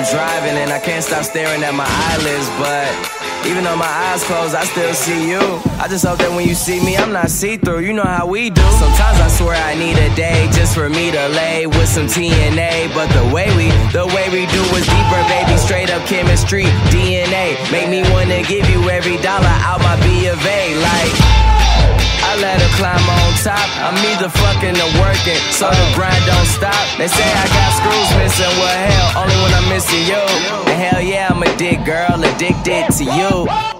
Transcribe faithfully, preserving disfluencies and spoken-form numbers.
driving and I can't stop staring at my eyelids, but even though my eyes closed, I still see you. I just hope that when you see me, I'm not see-through. You know how we do. Sometimes I swear I need a day just for me to lay with some T N A. But the way we, the way we do is deeper, baby. Straight up chemistry, D N A. Make me wanna give you every dollar out my B of A. Like, I let her climb on top. I'm either fucking or working, so the grind don't stop. They say I got screws missing, well hell, only when I'm missing you. And hell yeah, I'm a dick girl, addicted to you.